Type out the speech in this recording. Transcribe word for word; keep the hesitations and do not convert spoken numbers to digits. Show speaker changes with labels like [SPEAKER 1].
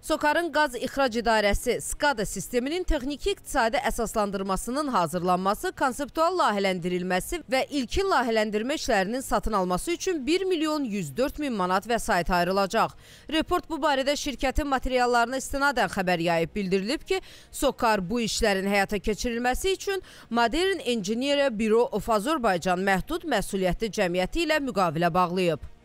[SPEAKER 1] SOCAR-ın qaz ixrac idarəsi SCADA sisteminin texniki iqtisadi əsaslandırmasının hazırlanması, konseptual layihələndirilməsi və ilkin layihələndirmə işlərinin satın alması üçün bir milyon yüz dörd min manat vəsait ayrılacaq. Report bu barədə şirkətin materiallarına istinadən xəbər yayıb bildirilib ki, SOCAR bu işlərin həyata keçirilməsi üçün Modern Engineering Bureau of Azerbaijan məhdud məsuliyyətli cəmiyyəti ilə müqavilə bağlayıb.